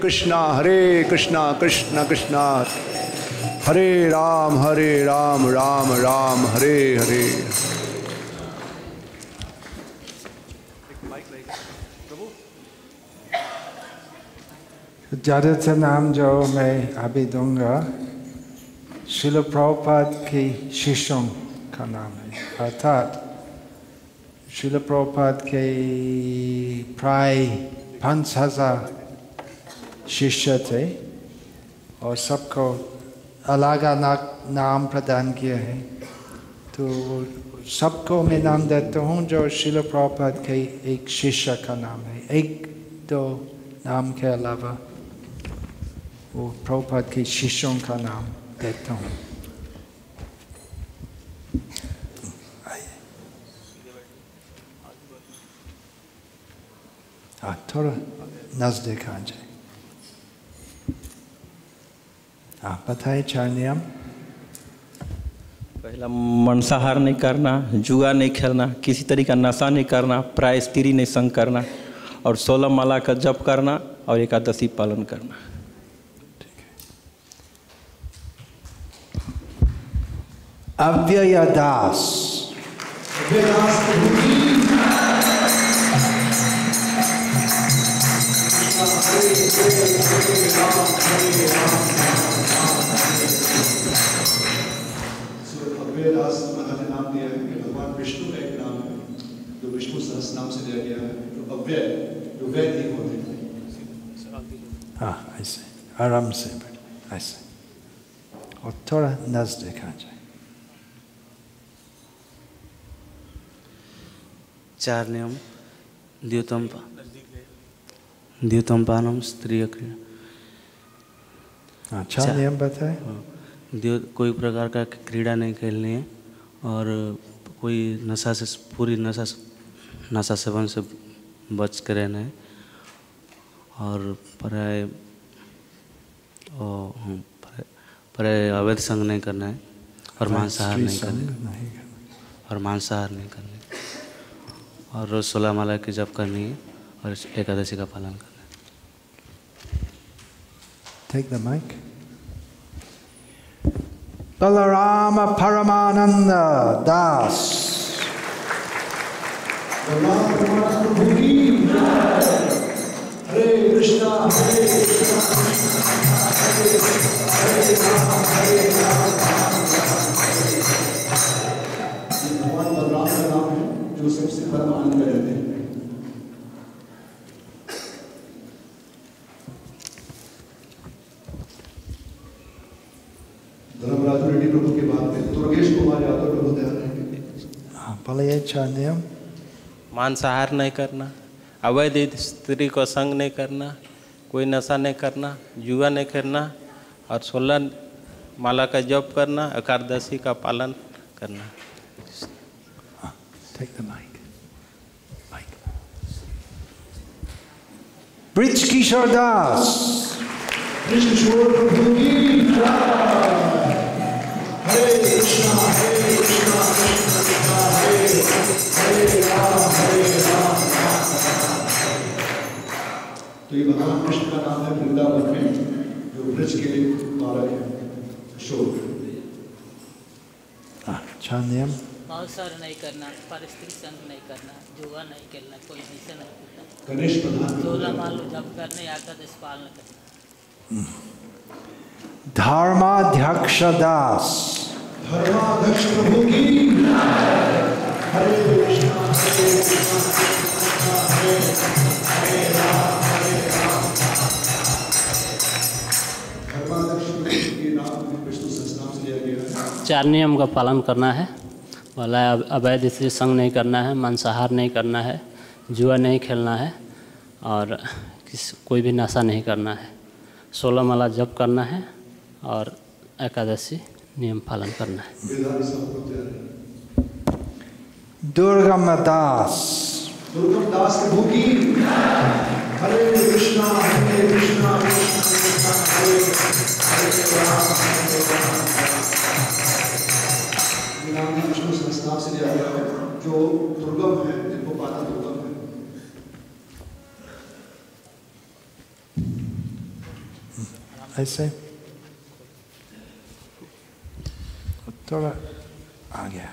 कृष्णा कृष्णा कृष्णा हरे राम राम राम हरे हरे। ज़्यादातर नाम जो मैं अभी दूंगा श्रील प्रभुपाद के शिष्यों का नाम है, अर्थात श्रील प्रभुपाद के प्राय 5000 शिष्य थे और सबको अलग अलग नाम प्रदान किया है। तो सबको मैं नाम देता हूँ जो श्रील प्रभुपाद के एक शिष्य का नाम है। एक दो नाम के अलावा वो प्रभुपाद के शिष्यों का नाम देता हूँ। थोड़ा नजदीक आ जाए। बताइए 4 नियम। पहला मांसाहार नहीं करना, जुआ नहीं खेलना, किसी तरह का नशा नहीं करना, प्राय स्त्री नहीं संग करना और 16 माला का जप करना और एकादशी पालन करना। अव्ययदास। अव्ययदास माता ने नाम दिया है कि भगवान विष्णु का एक नाम है जो विष्णु सहस्त्र नाम से लिया गया है, जो अव्यय जो व्यय नहीं होते। हाँ ऐसे आराम से ऐसे और थोड़ा नजदीक आ जाए। 4 नियम। द्योतमपानम स्त्रीय क्रिया। हाँ 4 नियम बताए। कोई प्रकार का क्रीड़ा नहीं खेलनी है और कोई नशा से पूरी नशा सेवन से बच कर रहना है और प्राय अवैध संग नहीं करना है और मांसाहार नहीं करना है और रोज 16 माला की जप करनी है और एकादशी का पालन करना है। Take the mic. Balarama Paramananda Das. Hare Krishna Hare Krishna Hare Rama Hare भगवान बलराम का नाम है जो सबसे परम आनंद में रहते हैं। धर्मराज रेड्डी प्रभु के बाद में दुर्गेश कुमार यादव प्रभु तैयार रहेंगे। बोलिए 4 नियम। मांसाहार नहीं करना, अवैध स्त्री को संग नहीं करना, कोई नशा नहीं करना, जुआ नहीं खेलना और 16 माला का जप करना, एकादशी का पालन करना। Take the mic. Brij Kishore Das. Krishna प्रभु की जय। हरे कृष्णा कृष्णा हरे हरे राम तो ये भगवान कृष्ण का नाम है वृंदावन में जो ब्रज के बालक हैं, किशोर। 4 नियम। मांसाहार नहीं करना, परस्त्री संग नहीं करना, जुआ नहीं खेलना, कोई निशा नहीं करना, गणेश प्रधान 16 माला जप करने, एकादशी पालन करना। धर्माध्यक्ष दास। धर्माध्यक्ष प्रभु की हरे कृष्णा हरे राम धर्माध्यक्ष के नाम विष्णु सहस्त्र नाम से लिया गया है। 4 नियम का पालन करना है। वाला अवैध स्त्री संग नहीं करना है, मांसाहार नहीं करना है, जुआ नहीं खेलना है और कोई भी नशा नहीं करना है, 16 माला जप करना है और एकादशी नियम पालन करना है। दुर्गम दास। दुर्गम दास प्रभु की हरे कृष्णा कृष्णा कृष्णा हरे राम नाम विष्णु सहस्त्र से लिया गया है जो दुर्गम है, जिनको पाना दुर्गम है। ऐसे थोड़ा आ गया।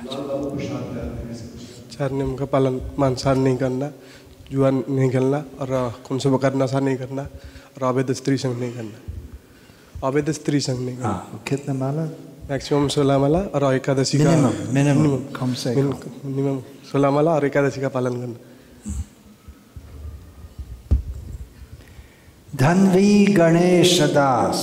चार नियम का पालन, मांसाहार नहीं करना, जुआ नहीं खेलना और कौन से प्रकार नशा नहीं करना और अवैध स्त्री संग नहीं करना, अवैध स्त्री संग नहीं करना। हाँ, कितना माला? मैक्सिमम 16 माला और एकादशी का मिनिमम कम से कम मिनिमम 16 माला और एकादशी का पालन करना। धन्वी गणेश दास।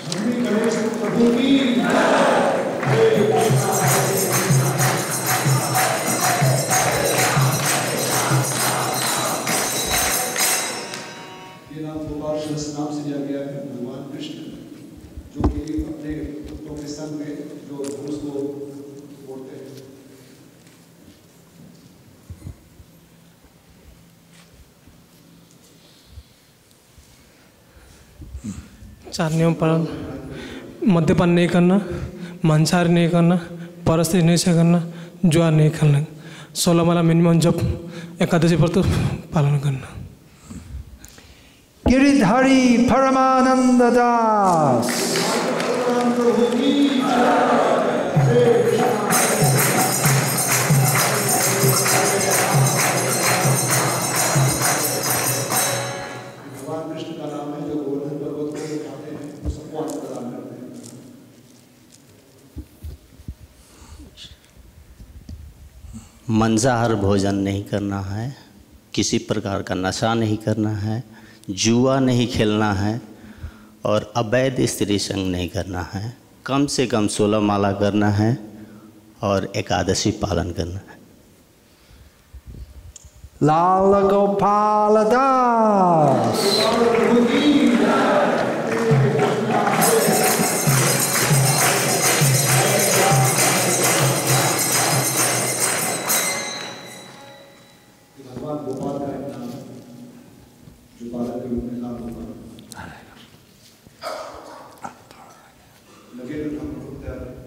ये नाम गोपाल नाम से दिया गया है। भगवान कृष्ण जो कि अपने भक्तों के संग में जो धनुष को बोलते हैं। चार नियम पालन, मद्यपान नहीं करना, मांसाहार नहीं करना, परस्त्री नहीं से करना, जुआ नहीं खेलना, 16 माला मिनिमम जब एकादशी व्रत पालन करना। गिरिधारी परमानंद दास। भगवान कृष्ण का नाम है जो गोवर्धन पर्वत को उठाते हैं, वो सबको अन्न प्रदान करते हैं। मांसाहार भोजन नहीं करना है, किसी प्रकार का नशा नहीं करना है, जुआ नहीं खेलना है और अवैध स्त्री संग नहीं करना है, कम से कम 16 माला करना है और एकादशी पालन करना है। लाल गोपाल दास। भगवान गोपाल का एक नाम है जो बालक के रूप में नाम होगा। लगे तो हम लोग तैयार हैं।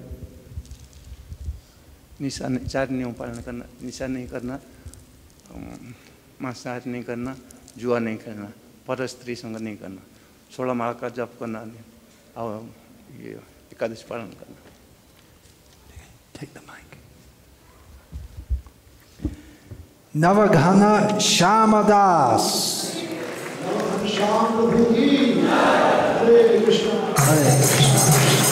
निशा नहीं, 4 नियम पालन करना, निशा नहीं करना, मांसाहार नहीं करना, जुआ नहीं खेलना, पर स्त्री संग नहीं करना, 16 माला का जप करना और ये एकादशी पालन करना। Take the mic. नवघन Shyamdas. नवघन Shyam प्रभु की हरे कृष्णा। हरे कृष्णा।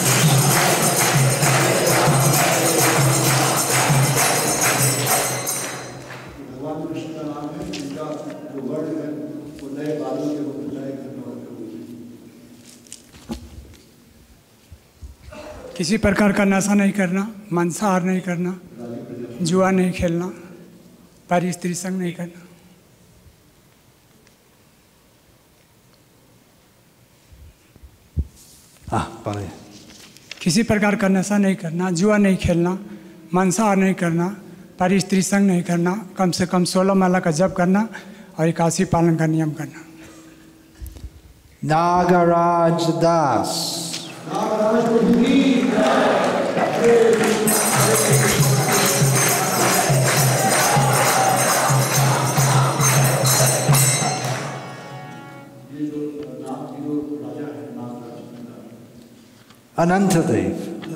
भगवान कृष्ण का नाम है, जिनका जो वर्ण है वो नए बालों के रूप में, नए घनौर के रूप में। किसी प्रकार का नशा नहीं करना, मांसाहार नहीं करना, जुआ नहीं खेलना, पर स्त्री संग नहीं करना। पढ़े। किसी प्रकार का नशा नहीं करना, जुआ नहीं खेलना, मांसाहार नहीं करना, पर स्त्री संग नहीं करना, कम से कम 16 माला का जप करना और एकादशी पालन का नियम करना। नागराज दास। नागराज प्रभु की हरे कृष्णा। अनंत देव।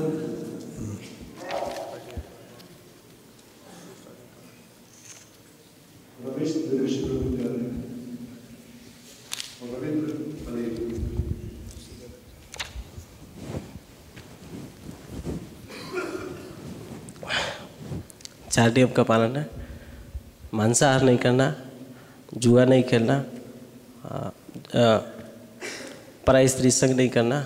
चार नियम का पालन है, मांसाहार नहीं करना, जुआ नहीं खेलना, पराई स्त्री संग नहीं करना,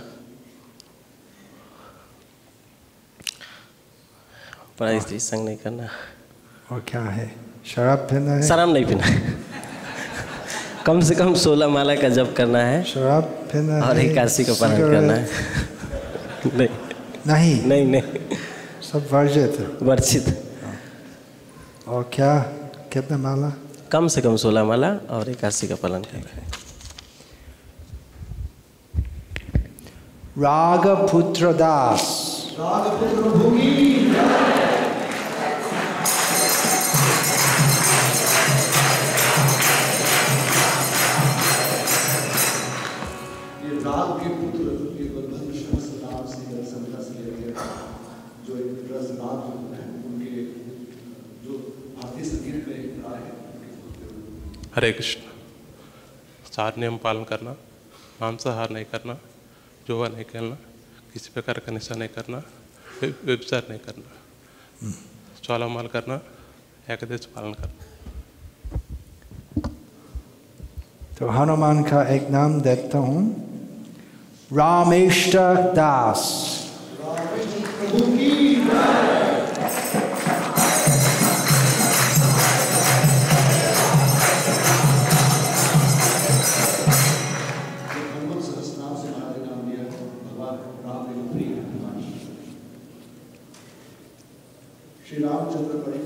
पराई स्त्री संग नहीं करना। और क्या है? शराब पीना है? शराब नहीं पीना है। कम से कम 16 माला का जप करना है, शराब पीना और है, एकादशी का पालन करना है। नहीं नहीं नहीं नहीं, सब वर्जित। वर्जित। और क्या, कितना माला? कम से कम 16 माला और एकादशी का पालन करना है। रागपुत्र दास। रागपुत्र भूमि। ये ये राग के पुत्र ये बंधन शब्द नाम से संहिता से लिया गया था, जो एक रस राग है उनके जो भारतीय संगीत में एक राग है। हरे कृष्ण। 4 नियम पालन करना, मांसाहार नहीं करना, जुआ नहीं खेलना, किसी प्रकार का नशा नहीं करना, व्यभिचार नहीं करना, चौलामाल करना, एकादशी पालन करना। तो हनुमान का एक नाम देता हूँ, रामेश्वर दास। श्री रामचंद्र बड़े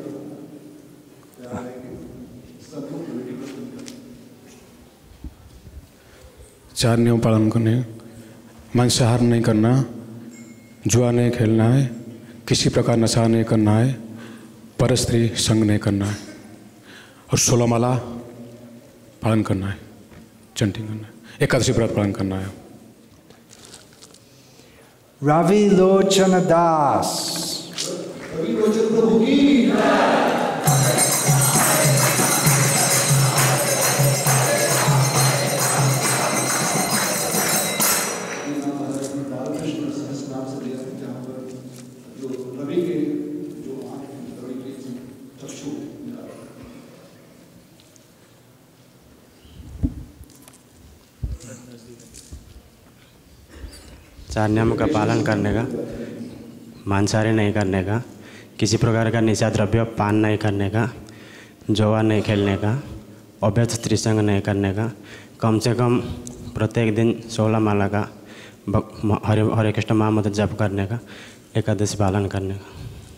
चार नियम पालन करने, मांसाहार नहीं करना, जुआ नहीं खेलना है, किसी प्रकार नशा नहीं करना है, परस्त्री संग नहीं करना है और 16 माला पालन करना है, चंटिंग करना है, एकादशी व्रत पालन करना है। रवि लोचन दास। रवि लोचन प्रभु की चार नियमों का पालन करने का, मांसाहारी नहीं करने का, किसी प्रकार का निशा द्रव्य पान नहीं करने का, जुआ नहीं खेलने का, अवैध स्त्री संग नहीं करने का, कम से कम प्रत्येक दिन 16 माला का हरे कृष्ण महामंत्र जप करने का, एकादशी पालन करने का।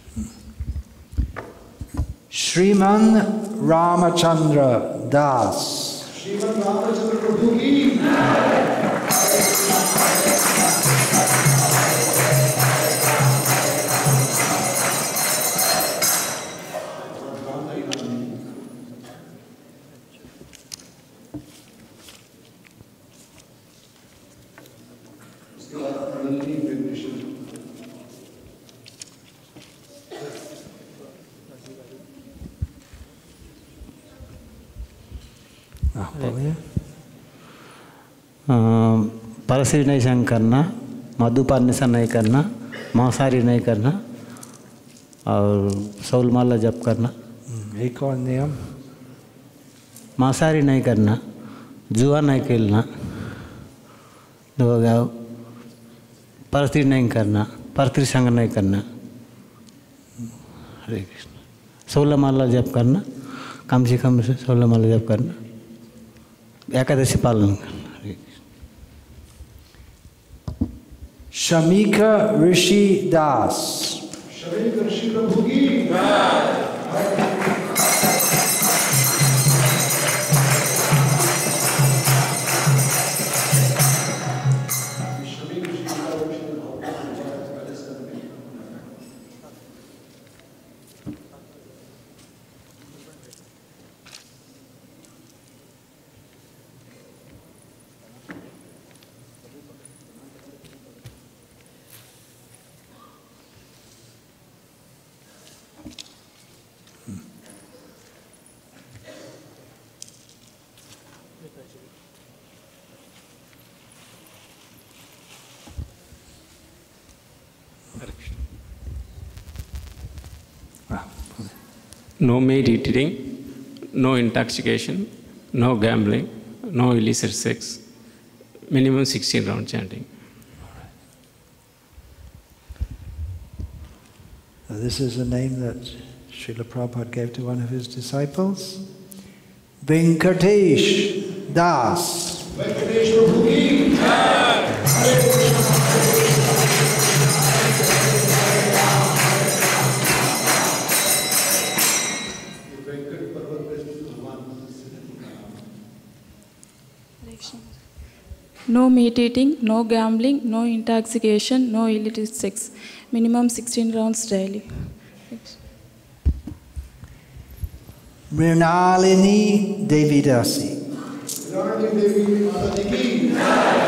श्रीमान रामचंद्र दास। श्रीमान रामचंद्र प्रभु की परस्त्री नहीं संग करना, मधुपान नशा नहीं करना, मांसाहारी नहीं करना और 16 माला जप करना। एक और नियम, मांसाहारी नहीं करना, जुआ नहीं खेलना, परस्त्री नहीं करना, परस्त्री संग नहीं करना। हरे कृष्ण। 16 माला जप करना, कम से कम 16 माला जप करना, एकादशी पालन करना। शमीका ऋषि दास। शमीका ऋषि प्रभु की No meat eating, no intoxication, no gambling, no illicit sex, minimum 16 round chanting. This is the name that Srila Prabhupada gave to one of his disciples, Venkatesh Das. Venkatesh Prabhu ki No meat eating, no gambling, no intoxication, no illicit sex. Minimum 16 rounds daily. Mrinalini Devidasi. Mrinalini Devi Mata ki